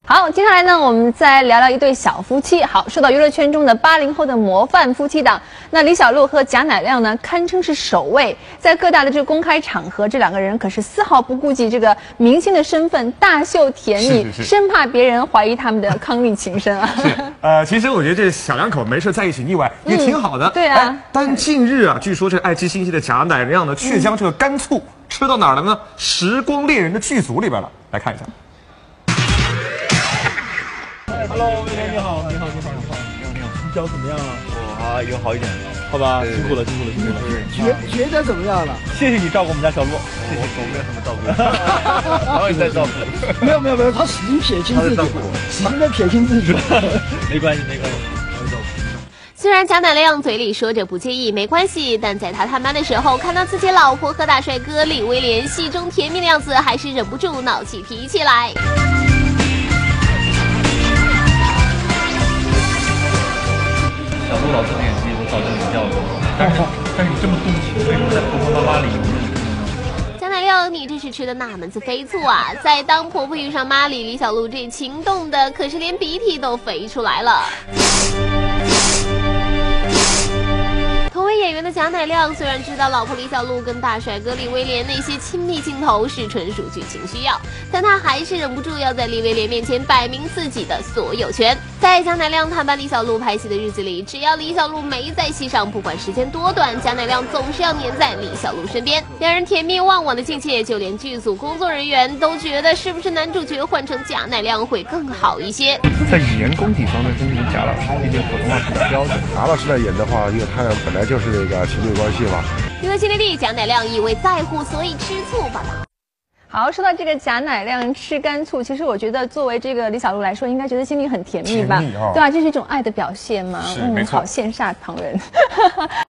好，接下来呢，我们再聊聊一对小夫妻。好，说到娱乐圈中的80后的模范夫妻档，那李小璐和贾乃亮呢，堪称是首位。在各大的这个公开场合，这两个人可是丝毫不顾及这个明星的身份，大秀甜蜜，生怕别人怀疑他们的伉俪情深啊。 其实我觉得这小两口没事在一起腻歪也挺好的。 对啊。 但近日啊，据说这爱吃新鲜的贾乃亮呢，却将这个干醋吃到哪儿了呢？时光猎人的剧组里边了，来看一下。 Hello， 你好，你好，你脚怎么样啊？ 我有好一点， 好吧，辛苦了。 觉得怎么样了？ 谢谢你照顾我们家小鹿， 我没有什么照顾，然后你在照顾。 没有，他使劲撇清自己，使劲在撇清自己。 没关系。 虽然贾乃亮嘴里说着不介意没关系，但在他探班的时候，看到自己老婆和大帅哥李威廉戏中甜蜜的样子，还是忍不住闹起脾气来。 小鹿老师的演技我早就领教过，但是你这么动情，为什么在婆婆妈妈里有没有看到呢？ 贾乃亮，你这是吃的哪门子飞醋啊？在《当婆婆遇上妈》里，李小璐这情动的，可是连鼻涕都飞出来了。同为演员的贾乃亮，虽然知道老婆李小璐跟大帅哥李威廉那些亲密镜头是纯属剧情需要，但他还是忍不住要在李威廉面前摆明自己的所有权。在贾乃亮探班李小璐拍戏的日子里，只要李小璐没在戏上，不管时间多短，贾乃亮总是要黏在李小璐身边，两人甜蜜忘我的境界，就连剧组工作人员都觉得是不是男主角换成贾乃亮会更好一些。 在语言功底方面，跟贾老师毕竟普通话比较标准。 贾老师来演的话，因为他本来就是这个情侣关系嘛。 娱乐新天地，贾乃亮以为在乎，所以吃醋吧。 好，说到这个贾乃亮吃干醋，其实我觉得作为这个李小璐来说，应该觉得心里很甜蜜吧？ 甜蜜哦， 对吧？这是一种爱的表现嘛。 是，没错。 好羡煞旁人。